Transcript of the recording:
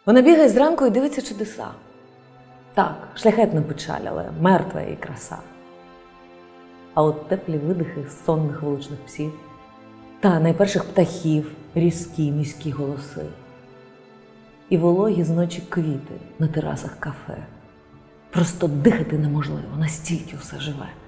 Вона бігає зранку і дивиться чудеса. Так, шляхетна печаль, але мертва її краса. А от теплі видихи сонних вуличних псів та найперших птахів, різкі міські голоси. І вологі з ночі квіти на терасах кафе. Просто дихати неможливо, настільки все живе.